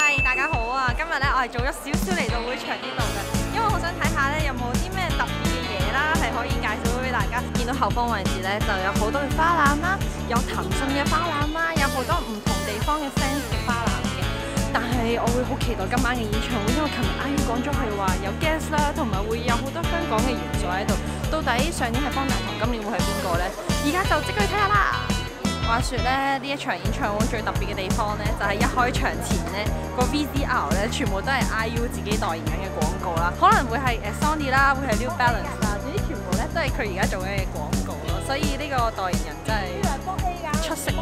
嗨，大家好啊！今日咧我係早咗少少嚟到會場呢度嘅，因為好想睇下咧有冇啲咩特別嘅嘢啦，係可以介紹到俾大家。見到後方位置咧就有好多嘅花籃啦，有騰訊嘅花籃啦，有好多唔同地方嘅 fans 嘅花籃嘅。但係我會好期待今晚嘅演唱會，因為琴日IU講咗係話有 guest 啦，同埋會有好多香港嘅元素喺度。到底上年係方大同，今年會係邊個咧？而家就即刻去睇下啦！話說咧，呢一場演唱會最特別嘅地方咧，就係一開場前咧個 VCR 咧，全部都係 IU 自己代言緊嘅廣告啦，可能會係Sony 啦，會係 New Balance 啦，總之全部咧都係佢而家做緊嘅廣告咯，所以呢個代言人真係出色。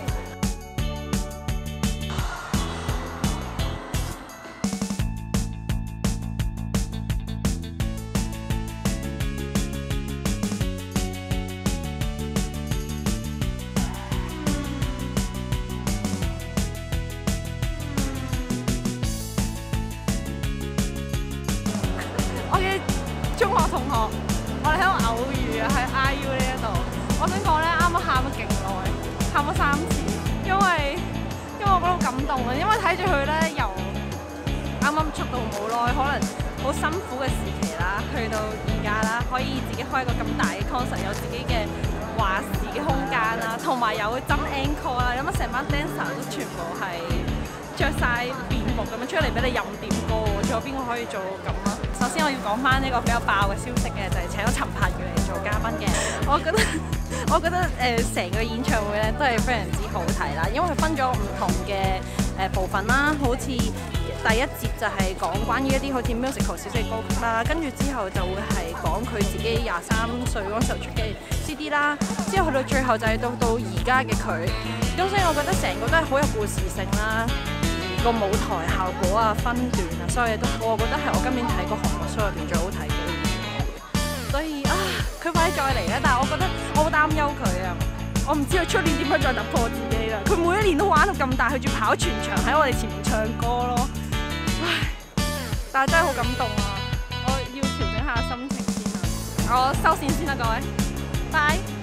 我嘅中學同學，我哋喺度偶遇啊，喺 IU 呢一度。我想講咧，啱啱喊咗勁耐，喊咗3次，因為我覺得好感動啊，因為睇住佢咧由啱啱出道冇耐，可能好辛苦嘅時期啦，去到而家啦，可以自己開一個咁大嘅 concert， 有自己嘅話事嘅空間啦，同埋有真 encore 啦，咁啊成班 dancer 都全部係着晒便服咁樣出嚟俾你任點歌喎，仲有邊個可以做到咁啊？首先我要講翻呢個比較爆嘅消息嘅，就係請咗陳柏宇嚟做嘉賓嘅。我覺得成個演唱會咧都係非常之好睇啦，因為佢分咗唔同嘅部分啦，好似第一節就係講關於一啲好似 musical 小四歌曲啦，跟住之後就會係講佢自己23歲嗰時候出嘅 CD 啦，之後去到最後就係到而家嘅佢，咁所以我覺得成個都係好有故事性啦。個舞台效果啊、分段啊，所有嘢都好，我覺得係我今年睇過韓國 show 入邊最好睇嘅演唱會。所以啊，佢快啲再嚟啦！但係我覺得我好擔憂佢啊，我唔知佢出年點樣再突破自己啦。佢每一年都玩到咁大，佢仲跑全場喺我哋前面唱歌咯。唉，但係真係好感動啊！我要調整下心情先啊，我收線先啦，各位，拜。